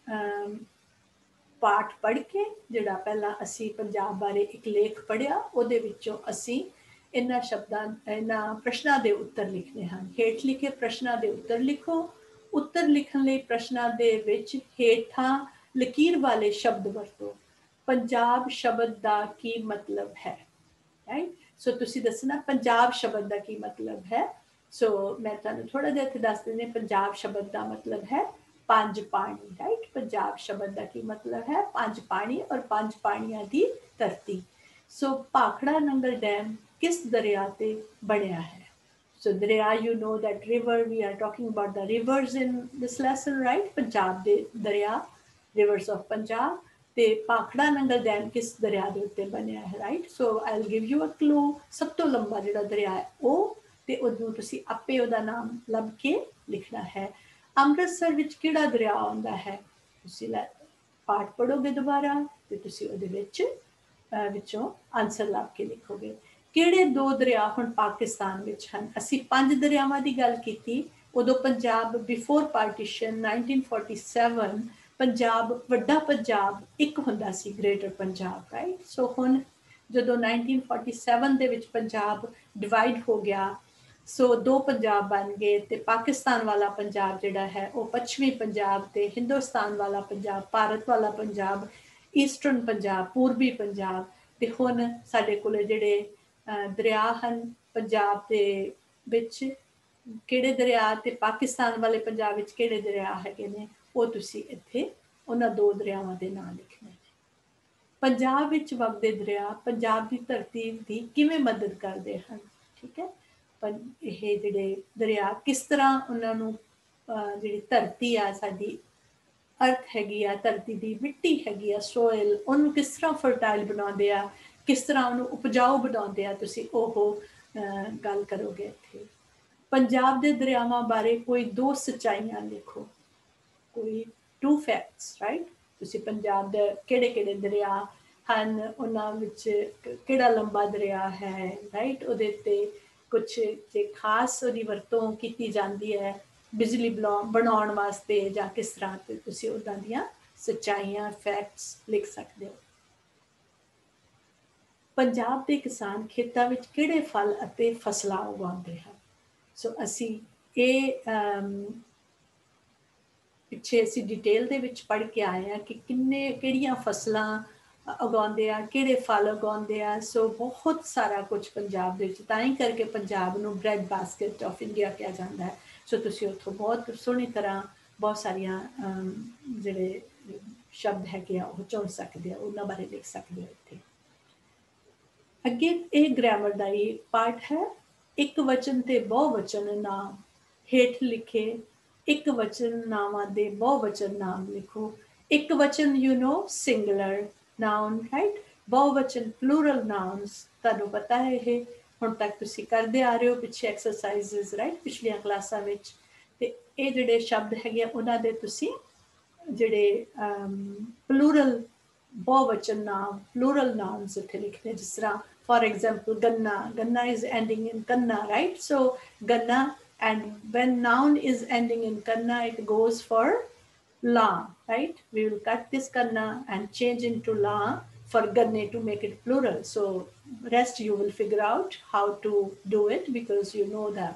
ਪਾਠ ਪੜ੍ਹ ਕੇ, ਜਿਹੜਾ ਪਹਿਲਾਂ ਅਸੀਂ ਪੰਜਾਬ ਬਾਰੇ ਇੱਕ ਲੇਖ ਪੜ੍ਹਿਆ ਉਹਦੇ ਵਿੱਚੋਂ ਅਸੀਂ ਇਹਨਾਂ ਸ਼ਬਦਾਂ ਇਹਨਾਂ ਪ੍ਰਸ਼ਨਾਂ ਦੇ ਉੱਤਰ ਲਿਖਣੇ ਹਨ। ਹੇਠ ਲਿਖੇ ਪ੍ਰਸ਼ਨਾਂ ਦੇ ਉੱਤਰ ਲਿਖੋ। ਉੱਤਰ ਲਿਖਣ ਲਈ ਪ੍ਰਸ਼ਨਾਂ ਦੇ ਵਿੱਚ ਹੇਠਾਂ ਲਕੀਰ ਵਾਲੇ ਸ਼ਬਦ ਵਰਤੋ। ਪੰਜਾਬ ਸ਼ਬਦ ਦਾ ਕੀ ਮਤਲਬ ਹੈ, ਰਾਈਟ। ਸੋ ਤੁਸੀਂ ਦੱਸਣਾ ਪੰਜਾਬ ਸ਼ਬਦ ਦਾ ਕੀ ਮਤਲਬ ਹੈ। ਸੋ ਮੈਂ ਤੁਹਾਨੂੰ ਥੋੜਾ ਜਿਹਾ ਇੱਥੇ ਦੱਸ ਦਿੰਦੀ ਹਾਂ। ਪੰਜਾਬ ਸ਼ਬਦ ਦਾ ਮਤਲਬ ਹੈ ਪੰਜ ਪਾਣੀ, ਰਾਈਟ। ਪੰਜਾਬ ਸ਼ਬਦ ਦਾ ਕੀ ਮਤਲਬ ਹੈ? ਪੰਜ ਪਾਣੀ ਔਰ ਪੰਜ ਪਾਣੀਆਂ ਦੀ ਧਰਤੀ। ਸੋ ਭਾਖੜਾ ਨੰਗਲ ਡੈਮ ਕਿਸ ਦਰਿਆ ਤੇ ਬਣਿਆ ਹੈ? So ਦਰਿਆ, you know that river, we are talking about the rivers in this lesson, right? Punjab ਦੇ ਦਰਿਆ, rivers of ਪੰਜਾਬ। ਤੇ ਭਾਖੜਾ ਨੰਗਲ ਡੈਮ ਕਿਸ ਦਰਿਆ ਦੇ ਉੱਤੇ ਬਣਿਆ ਹੈ, right. So I'll give you a clue। ਸਭ ਤੋਂ ਲੰਬਾ ਜਿਹੜਾ ਦਰਿਆ ਹੈ ਉਹ, ਤੇ ਉਹਨੂੰ ਤੁਸੀਂ ਆਪੇ ਉਹਦਾ ਨਾਮ ਲੱਭ ਕੇ ਲਿਖਣਾ ਹੈ। ਅੰਮ੍ਰਿਤਸਰ ਵਿੱਚ ਕਿਹੜਾ ਦਰਿਆ ਆਉਂਦਾ ਹੈ? ਤੁਸੀਂ ਲੈ ਪਾਠ ਪੜ੍ਹੋਗੇ ਦੁਬਾਰਾ ਤੇ ਤੁਸੀਂ ਉਹਦੇ ਵਿੱਚ ਵਿੱਚੋਂ ਆਨਸਰ ਲੱਭ ਕੇ ਲਿਖੋਗੇ। ਕਿਹੜੇ ਦੋ ਦਰਿਆ ਹੁਣ ਪਾਕਿਸਤਾਨ ਵਿੱਚ ਹਨ? ਅਸੀਂ ਪੰਜ ਦਰਿਆਵਾਂ ਦੀ ਗੱਲ ਕੀਤੀ ਉਦੋਂ Punjab before partition nineteen forty seven Punjab ਵੱਡਾ ਪੰਜਾਬ ਇੱਕ ਹੁੰਦਾ ਸੀ, ਗ੍ਰੇਟਰ ਪੰਜਾਬ, ਰਾਈਟ। ਸੋ ਹੁਣ ਜਦੋਂ ਨਾਈਨਟੀਨ ਫੋਰਟੀ ਸੈਵਨ ਦੇ ਵਿੱਚ ਪੰਜਾਬ ਡਿਵਾਈਡ ਹੋ ਗਿਆ, ਸੋ ਦੋ ਪੰਜਾਬ ਬਣ ਗਏ ਤੇ ਪਾਕਿਸਤਾਨ ਵਾਲਾ ਪੰਜਾਬ ਜਿਹੜਾ ਹੈ ਉਹ ਪੱਛਮੀ ਪੰਜਾਬ, ਤੇ ਹਿੰਦੁਸਤਾਨ ਵਾਲਾ ਪੰਜਾਬ, ਭਾਰਤ ਵਾਲਾ ਪੰਜਾਬ, ਈਸਟਰਨ ਪੰਜਾਬ, ਪੂਰਬੀ ਪੰਜਾਬ। ਤੇ ਹੁਣ ਸਾਡੇ ਕੋਲ ਜਿਹੜੇ ਦਰਿਆ ਹਨ ਪੰਜਾਬ ਦੇ ਵਿੱਚ ਕਿਹੜੇ ਦਰਿਆ, ਤੇ ਪਾਕਿਸਤਾਨ ਵਾਲੇ ਪੰਜਾਬ ਵਿੱਚ ਕਿਹੜੇ ਦਰਿਆ ਹੈਗੇ ਨੇ, ਉਹ ਤੁਸੀਂ ਇੱਥੇ ਉਹਨਾਂ ਦੋ ਦਰਿਆਵਾਂ ਦੇ ਨਾਂ ਲਿਖਣੇ ਨੇ। ਪੰਜਾਬ ਵਿੱਚ ਵਗਦੇ ਦਰਿਆ ਪੰਜਾਬ ਦੀ ਧਰਤੀ ਦੀ ਕਿਵੇਂ ਮਦਦ ਕਰਦੇ ਹਨ, ਠੀਕ ਹੈ। ਪਰ ਇਹ ਜਿਹੜੇ ਦਰਿਆ ਕਿਸ ਤਰ੍ਹਾਂ ਉਹਨਾਂ ਨੂੰ ਜਿਹੜੀ ਧਰਤੀ ਆ ਸਾਡੀ अर्थ हैगी आ, धरती की मिट्टी हैगी आ, सोयल, उन्होंने किस तरह फर्टाइल बनाते आ, किस तरह उन्होंने उपजाऊ बनाते आ, तुसी ओहो गल करोगे इत्थे। पंजाब के दरियावां बारे कोई दो सच्चाइयां लिखो, कोई टू फैक्ट्स, राइट। तुसी पंजाब दे किहड़े किहड़े दरिया हन, उन्हां विच किहड़ा लंबा दरिया है, राइट। उहदे ते कुछ जे खास उहदी वरतों कीती जांदी है बिजली बनाउण वास्ते जां किस तरह, ते तुसी उदां दियां सच्चाइयां फैक्ट्स लिख सकदे हो। पंजाब के किसान खेतों में किहड़े फल अते फसलां उगाउंदे हन। सो असी ये पिछे असी डिटेल दे विच पढ़ के आए हैं कि किन्ने किहड़ियां फसलां उगाउंदे आ, किहड़े फल उगाउंदे आ। सो बहुत सारा कुछ पंजाब दे विच, तां ही करके पंजाब नूं ब्रैड बास्केट ऑफ इंडिया कहा जाता है। सो तुसी उत्थों बहुत सोहनी तरह बहुत सारियां जिहड़े शब्द हैगे आ ओह चुन सकदे हो, उन्हां बारे लिख सकदे हो इत्थे। अगे यह ग्रामर का ही पार्ट है। एक वचन ते बहुवचन नाम हेठ लिखे, एक वचन नावां दे बहुवचन नाम लिखो। एक वचन you know singular noun, right. बहुवचन प्लूरल नाउन्स तुहानूं पता है, ये हुण तक तुसीं करदे आ रहे हो पिछे एक्सरसाइजिज, राइट, पिछलियां क्लासां विच। ते ये जिहड़े शब्द हैगे उन्हां दे तुसीं जिहड़े प्लूरल बहुवचन नाम प्लूरल नाउन्स इत्थे लिखने, जिस तरह फॉर एग्जाम्पल गन्ना, गन्ना is ending in kanna, right? So ganna, and when noun is ending in kanna it goes for la, right? We will cut this kanna and change into la for ganne to make it plural. So rest you will figure out how to do it because you know that.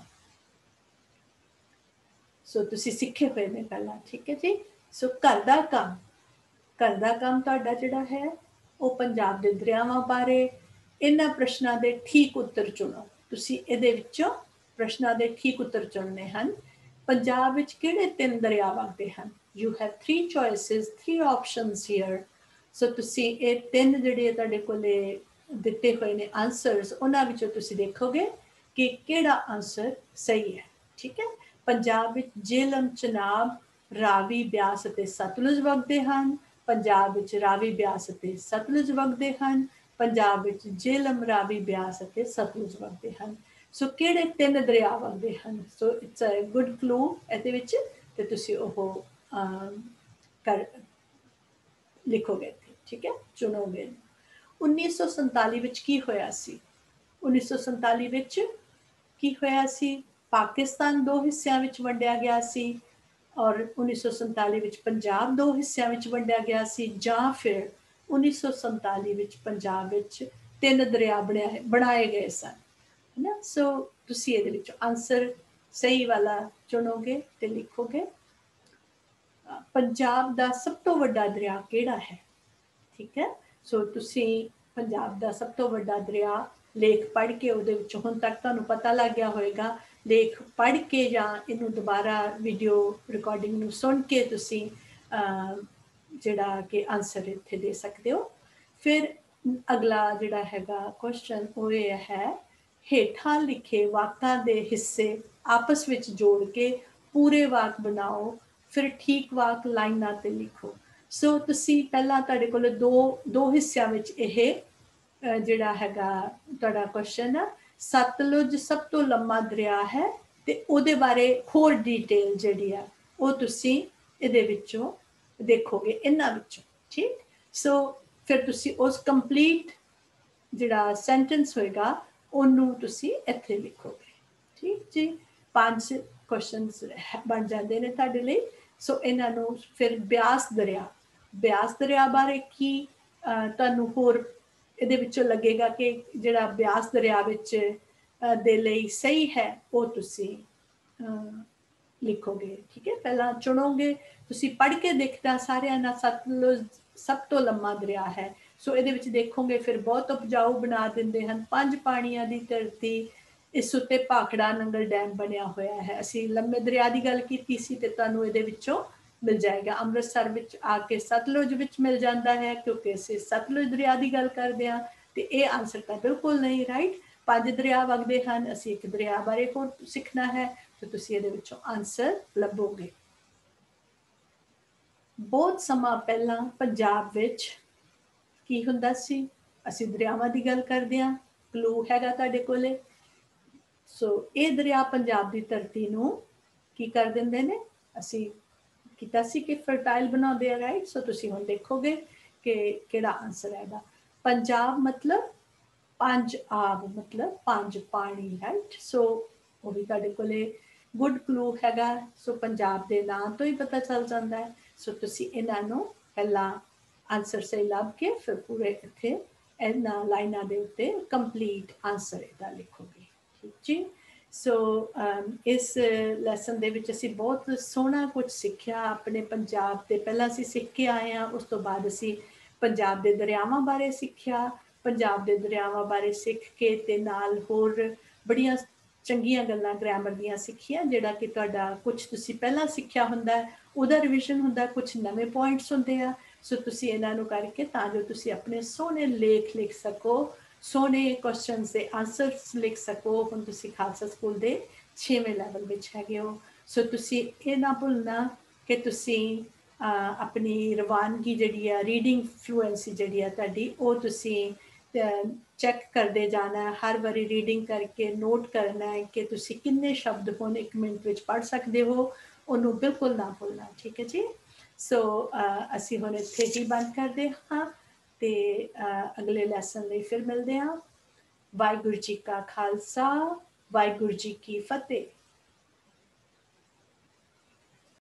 So तुसी सीखे हुए ने पहला, ठीक है जी। सो घर दा काम, घर दा काम तुहाडा जिहड़ा है वो पंजाब दे दरियावां बारे, इन्हां प्रश्नां दे ठीक उत्तर चुनो। तुसी इहदे विचों प्रश्नां दे ठीक उत्तर चुनने हन। पंजाब विच किहड़े तीन दरिया वगदे हन? You have three choices, three options here. So तुसी ये तीन जिहड़े तुहाडे कोले दित्ते होए ने आंसरस, उन्हां विचों तुसी देखोगे कि किहड़ा आंसर सही है, ठीक है। पंजाब विच झेलम, चनाब, रावी, ब्यास अते सतलुज वगदे हन। पंजाब विच रावी, ब्यास अते सतलुज वगदे हन। पंजाब विच झेलम, रावी, ब्यास अते सतलुज वगदे हन। सो किहड़े तीन दरिया वगदे हन? So it's a good clue इहदे विच, ते तुसी ओह कर लिखोगे, ठीक है, चुनोगे। उन्नीस सौ संताली विच की होया सी? उन्नीस सौ संताली विच की होया सी? पाकिस्तान दो हिस्सियां विच वंडिया गया सी, और उन्नीस सौ संताली विच पंजाब दो हिस्सियां विच वंडिया गया सी, जां फिर उन्नीस सौ संताली विच पंजाब विच तीन दरिया बनाए बनाए गए सन, है ना। सो तुसी इहदे विच आंसर सही वाला चुनोगे ते लिखोगे। पंजाब दा सब तो वड्डा दरिया किहड़ा है? ठीक है। सो तुसी पंजाब दा सब तो वड्डा दरिया लेख पढ़ के उहदे विच हुण तक तुहानूं पता लग गया होएगा। लेख पढ़ के जां इहनूं दुबारा वीडियो रिकॉर्डिंग नूं सुन के तुसी जिहड़ा कि आंसर इत्थे दे सकदे हो। फिर अगला जिहड़ा हैगा क्वेश्चन ਉਹ ਇਹ है, हेठां लिखे वाकां दे हिस्से आपस विच जोड़ के पूरे वाक बनाओ, फिर ठीक वाक लाइनां ते लिखो। सो तुसी पहला तुहाडे कोल दो दो हिस्सियां विच ਇਹ जिहड़ा हैगा तुहाडा क्वेश्चन है, सतलुज सब तो लंबा दरिया है ते ਉਹਦੇ बारे होर डिटेल जिहड़ी है ਉਹ तुसी ਇਹਦੇ ਵਿੱਚੋਂ देखोगे इन्हां विचों, ठीक। सो फिर तुसी उस कंप्लीट जिहड़ा सेंटेंस होएगा ਉਹਨੂੰ तुसी ਇੱਥੇ लिखोगे, ठीक जी। पांच क्वेश्चनस बन जाते हैं तुहाडे लई। सो इन्हां नूं फिर ब्यास दरिया, ब्यास दरिया बारे की तुहानूं होर ਇਹਦੇ ਵਿੱਚੋਂ लगेगा कि जिहड़ा ब्यास दरिया विच दे लई सही है वो तुसी लिखोगे, ठीक है। पहला चुनोगे, तुसी पढ़ के देखना सारिਆਂ ਨਾਲ सतलुज सब तो लंबा दरिया है। सो ਇਹਦੇ ਵਿੱਚ देखोगे फिर बहुत उपजाऊ बना ਦਿੰਦੇ ਹਨ। ਪੰਜ ਪਾਣੀਆਂ ਦੀ ਧਰਤੀ, ਇਸ ਉੱਤੇ ਭਾਖੜਾ ਨੰਗਲ ਡੈਮ ਬਣਿਆ ਹੋਇਆ ਹੈ। ਅਸੀਂ ਲੰਮੇ ਦਰਿਆ ਦੀ ਗੱਲ ਕੀਤੀ ਸੀ ਤੇ ਤੁਹਾਨੂੰ ਇਹਦੇ ਵਿੱਚੋਂ मिल जाएगा। अमृतसर विच आके सतलुज विच मिल जाता है क्योंकि असीं सतलुज दरिया की गल करते हैं, तो ये आंसर तो बिल्कुल नहीं, राइट। पांच दरिया वगदे हैं, असीं एक दरिया बारे होर सीखना है, तो तुसीं इहदे विचों आंसर लभोगे। ਬਹੁਤ ਸਮਾਂ ਪਹਿਲਾਂ ਪੰਜਾਬ ਵਿੱਚ ਕੀ ਹੁੰਦਾ ਸੀ, ਅਸੀਂ ਦਰਿਆਵਾਂ ਦੀ ਗੱਲ ਕਰਦੇ ਹਾਂ। ਕਲੂ ਹੈਗਾ ਤੁਹਾਡੇ ਕੋਲੇ। ਸੋ ਇਹ ਦਰਿਆ ਪੰਜਾਬ ਦੀ ਧਰਤੀ ਨੂੰ ਕੀ ਕਰ ਦਿੰਦੇ ਨੇ, ਅਸੀਂ ਕੀਤਾ ਸੀ ਕਿ ਫਰਟਾਈਲ ਬਣਾਉਂਦੇ ਆ, ਰਾਈਟ। ਸੋ ਤੁਸੀਂ ਹੁਣ ਦੇਖੋਗੇ ਕਿ ਕਿਹੜਾ ਆਨਸਰ ਹੈ ਇਹਦਾ। ਪੰਜਾਬ ਮਤਲਬ ਪੰਜ ਆਬ, ਮਤਲਬ ਪੰਜ ਪਾਣੀ, ਰਾਈਟ। ਸੋ ਉਹ ਵੀ ਤੁਹਾਡੇ ਕੋਲੇ ਗੁੱਡ ਕਲੂ ਹੈਗਾ। ਸੋ ਪੰਜਾਬ ਦੇ ਨਾਂ ਤੋਂ ਹੀ ਪਤਾ ਚੱਲ ਜਾਂਦਾ ਹੈ। ਸੋ ਤੁਸੀਂ ਇਹਨਾਂ ਨੂੰ ਪਹਿਲਾਂ ਆਨਸਰ ਸਹੀ ਲੱਭ ਕੇ ਫਿਰ ਪੂਰੇ ਇੱਥੇ ਇਹਨਾਂ ਲਾਈਨਾਂ ਦੇ ਉੱਤੇ ਕੰਪਲੀਟ ਆਨਸਰ ਇਹਦਾ ਲਿਖੋਗੇ, ਠੀਕ ਜੀ। ਸੋ ਇਸ ਲੈਸਨ ਦੇ ਵਿੱਚ ਅਸੀਂ ਬਹੁਤ ਸੋਹਣਾ ਕੁਝ ਸਿੱਖਿਆ ਆਪਣੇ ਪੰਜਾਬ ਤੇ। ਪਹਿਲਾਂ ਅਸੀਂ ਸਿੱਖ ਕੇ ਆਏ ਹਾਂ, ਉਸ ਤੋਂ ਬਾਅਦ ਅਸੀਂ ਪੰਜਾਬ ਦੇ ਦਰਿਆਵਾਂ ਬਾਰੇ ਸਿੱਖਿਆ। ਪੰਜਾਬ ਦੇ ਦਰਿਆਵਾਂ ਬਾਰੇ ਸਿੱਖ ਕੇ ਤੇ ਨਾਲ ਹੋਰ ਬੜੀਆਂ ਚੰਗੀਆਂ ਗੱਲਾਂ ਗ੍ਰਾਮਰ ਦੀਆਂ ਸਿੱਖੀਆਂ, ਜਿਹੜਾ ਕਿ ਤੁਹਾਡਾ ਕੁਝ ਤੁਸੀਂ ਪਹਿਲਾਂ ਸਿੱਖਿਆ ਹੁੰਦਾ ਉਹਦਾ ਰਿਵੀਜ਼ਨ ਹੁੰਦਾ, ਕੁਝ ਨਵੇਂ ਪੁਆਇੰਟਸ ਹੁੰਦੇ ਆ। ਸੋ ਤੁਸੀਂ ਇਹਨਾਂ ਨੂੰ ਕਰਕੇ ਤਾਂ ਜੋ ਤੁਸੀਂ ਆਪਣੇ ਸੋਹਣੇ ਲੇਖ ਲਿਖ ਸਕੋ, ਸੋਹਣੇ ਕੁਐਸਚਨਸ ਦੇ ਆਨਸਰਸ ਲਿਖ ਸਕੋ। ਹੁਣ ਤੁਸੀਂ ਖਾਲਸਾ ਸਕੂਲ ਦੇ ਛੇਵੇਂ ਲੈਵਲ ਵਿੱਚ ਹੈਗੇ ਹੋ। ਸੋ ਤੁਸੀਂ ਇਹ ਨਾ ਭੁੱਲਣਾ ਕਿ ਤੁਸੀਂ ਆਪਣੀ ਰਵਾਨਗੀ ਜਿਹੜੀ ਆ, ਰੀਡਿੰਗ ਫਲੂਐਂਸੀ ਜਿਹੜੀ ਆ ਤੁਹਾਡੀ, ਉਹ ਤੁਸੀਂ ਚੈੱਕ ਕਰਦੇ ਜਾਣਾ। ਹਰ ਵਾਰੀ ਰੀਡਿੰਗ ਕਰਕੇ ਨੋਟ ਕਰਨਾ ਹੈ ਕਿ ਤੁਸੀਂ ਕਿੰਨੇ ਸ਼ਬਦ ਹੁਣ ਇੱਕ ਮਿੰਟ ਵਿੱਚ ਪੜ੍ਹ ਸਕਦੇ ਹੋ, ਉਹਨੂੰ ਬਿਲਕੁਲ ਨਾ ਭੁੱਲਣਾ, ਠੀਕ ਹੈ ਜੀ। ਸੋ ਅਸੀਂ ਹੁਣ ਇੱਥੇ ਹੀ ਬੰਦ ਕਰਦੇ ਹਾਂ ਤੇ ਅਗਲੇ ਲੈਸਨ ਲਈ ਫਿਰ ਮਿਲਦੇ ਹਾਂ। ਵਾਹਿਗੁਰੂ ਜੀ ਕਾ ਖਾਲਸਾ, ਵਾਹਿਗੁਰੂ ਜੀ ਕੀ ਫਤਿਹ।